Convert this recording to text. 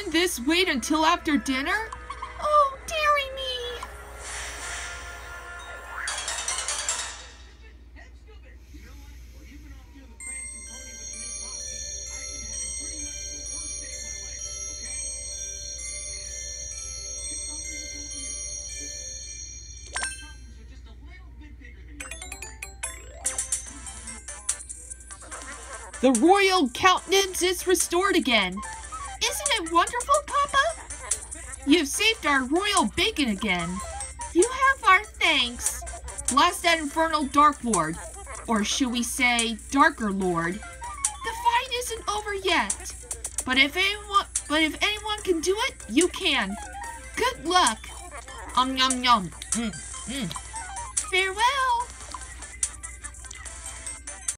Can this wait until after dinner? Oh, dearie me. The royal countenance is restored again. Isn't it wonderful, Papa? You've saved our royal bacon again. You have our thanks. Blast that infernal Dark Lord. Or should we say, Darker Lord. The fight isn't over yet. But if anyone can do it, you can. Good luck. Yum yum. Farewell.